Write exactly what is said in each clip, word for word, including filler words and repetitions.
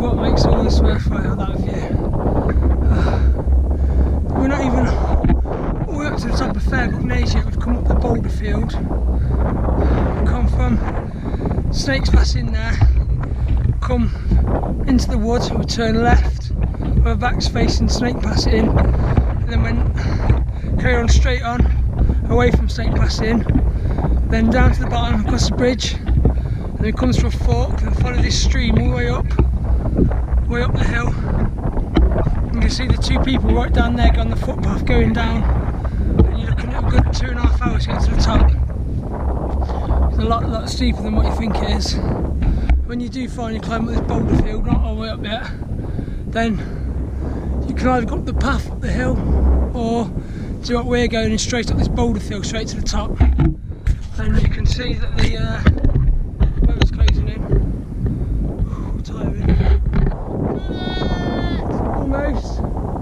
what makes all this worthwhile, that view. Uh, we're not even all the way up to the top of Fairbrook Naze yet. We've come up the boulder field. We've come from Snakes Pass in there, come into the woods, we turn left, with our backs facing Snake Pass in, and then went carry on straight on, away from Snake Pass in, then down to the bottom, across the bridge, and then it comes to a fork, and follow this stream all the way up, way up the hill. You can see the two people right down there on the footpath going down, and you're looking at a good two and a half hours to get to the top. It's a lot, lot steeper than what you think it is. When you do finally climb up this boulder field, not all the way up yet, then you can either go up the path up the hill, or do what we're going and straight up this boulder field straight to the top. And you can see that the uh, weather's closing in. Oh, tiring. Almost.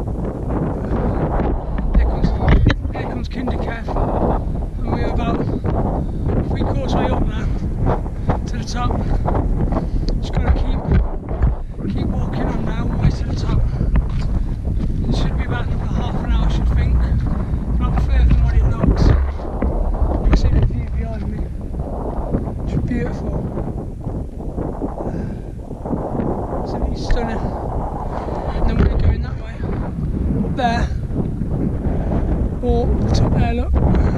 Here comes, here comes Kinderkev, and we're about three quarters way up now to the top. Just gotta keep keep walking on now, all the way to the top. It should be about another half an hour, I should think. Not further than what it looks. You can see the view behind me. It's beautiful. Absolutely stunning. And then we're going that way. Up there. Or the top there, look.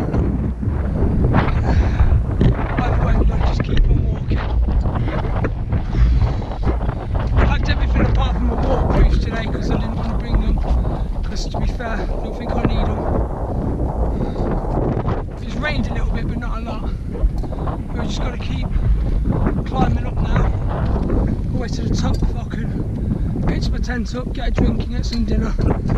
Either way, we'll just keep on walking. I packed everything apart from my waterproofs today because I didn't want to bring them. Because to be fair, I don't think I need them. It's rained a little bit, but not a lot. We've just got to keep climbing up now, all the way to the top if I can pitch my tent up, get a drink and get some dinner.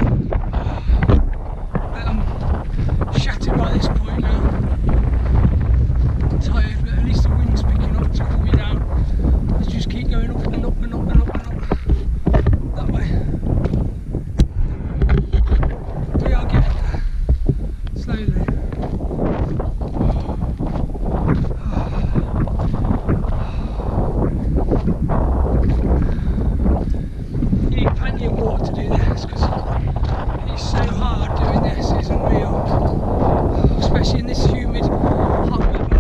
But I'm shattered by this point now. I'm tired, but at least the wind's picking up to cool me down. Let's just keep going up and up and up and up and up. That way. We are getting there, slowly. You need plenty of water to do this because it's so hard doing this, it's unreal. Especially in this humid, hot weather.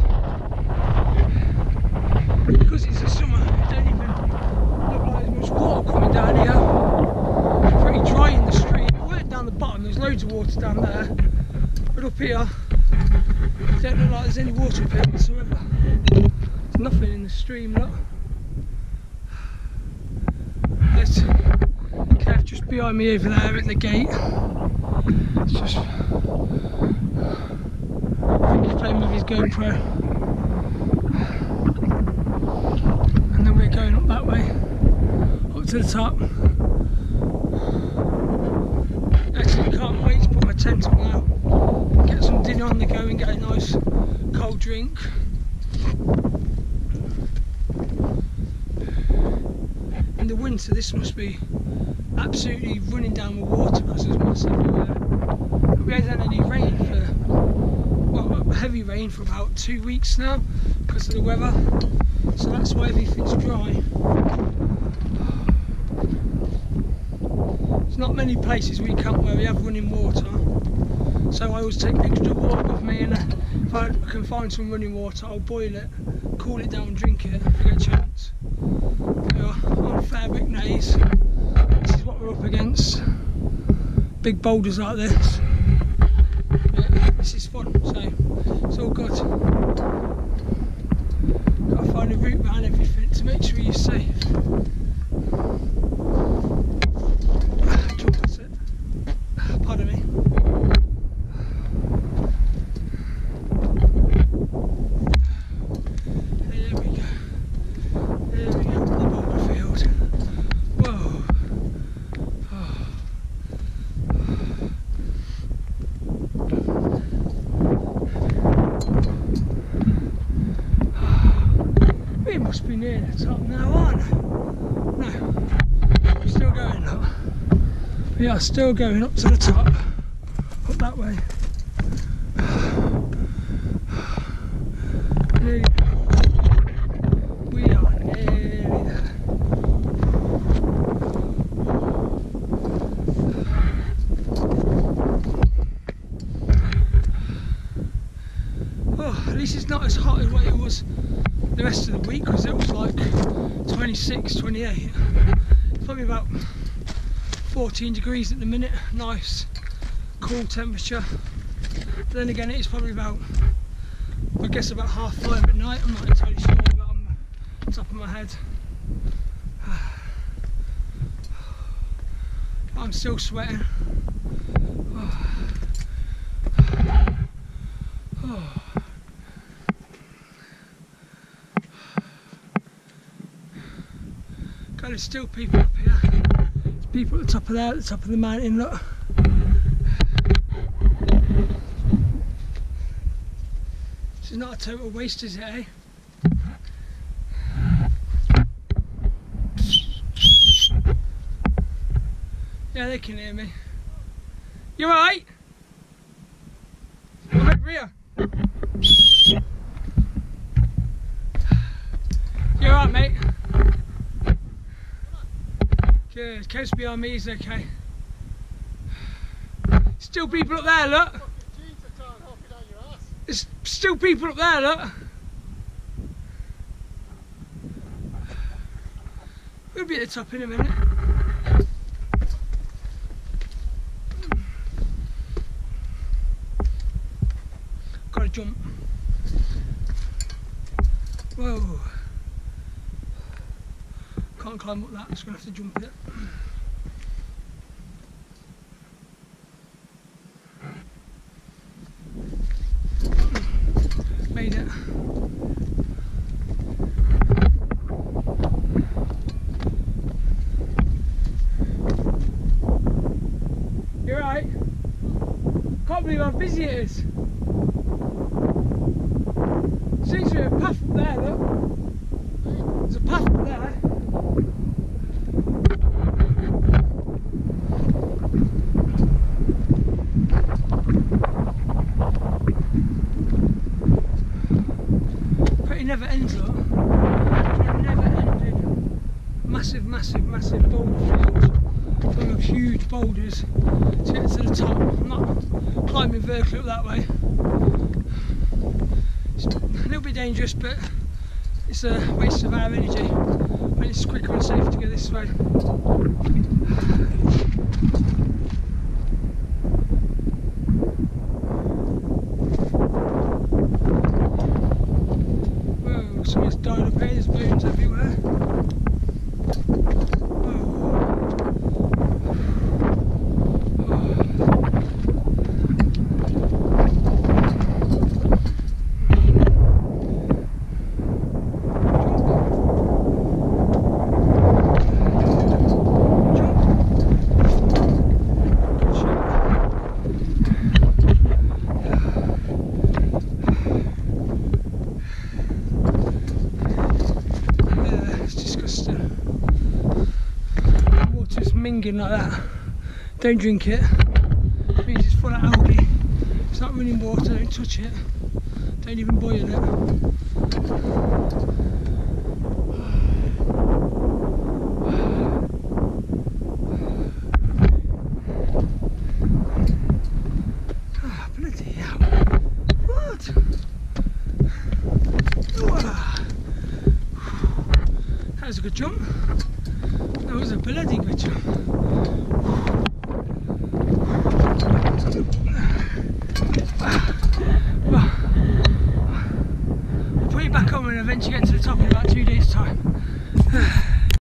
Because it's the summer, it don't even look like there's much water coming down here. It's pretty dry in the stream. Right down the bottom, there's loads of water down there. But up here, it don't look like there's any water up here whatsoever. There's nothing in the stream, look. There's Kev just behind me over there at the gate. It's just, I think he's playing with his GoPro. And then we're going up that way, up to the top. Actually, can't wait to put my tent up now. Get some dinner on the go and get a nice cold drink. In the winter this must be absolutely running down with water because there's moss everywhere. But we haven't had any rain for, well, heavy rain for about two weeks now because of the weather. So that's why everything's dry. There's not many places we camp where we have running water. So I always take extra water with me, and uh, if I can find some running water, I'll boil it, cool it down and drink it if I get a chance. We are on Fairbrook Naze. This is what we're up against. Big boulders like this. But this is fun, so it's all good. Gotta find a route around everything to make sure you're safe. That's it. Pardon me. There we go. There we go, the boulder field. Whoa. Oh. We must be near the top now, aren't we? No. We're still going up. We are still going up to the top. Up that way. Nearly there. We are nearly there. not as hot as what it was the rest of the week, because it was like twenty-six, twenty-eight. It's probably about fourteen degrees at the minute, nice cool temperature. But then again, it's probably about, I guess about half five at night. I'm not entirely sure about on the top of my head. I'm still sweating. Oh. Oh. God, there's still people up here. There's people at the top of there, at the top of the mountain, look. This is not a total waste, is it, eh? Yeah, they can hear me. You alright? I'm over here. You alright, mate? Good, coast behind me is okay. Still people up there, look. There's still people up there, look. We'll be at the top in a minute. Gotta jump. Whoa. Can't climb up that, I'm just gonna have to jump it. Made it. You're right. Can't believe how busy it is. Seems to be a path up there, look. There's a path up there. But it never ends, look. It never ended. Massive, massive, massive boulder field full of huge boulders to get to the top. I'm not climbing vertically up that way. It's a little bit dangerous, but it's a waste of our energy when it's quicker and safer to go this way. Whoa, someone's died up here, there's bones everywhere. Whoa. Minging like that. Don't drink it. It means it's full of algae. It's not running water, don't touch it. Don't even boil it. Ah, bloody hell. What? That was a good jump. That was a bloody good jump. Well, I'll put it back on when I eventually get to the top in about two days' time.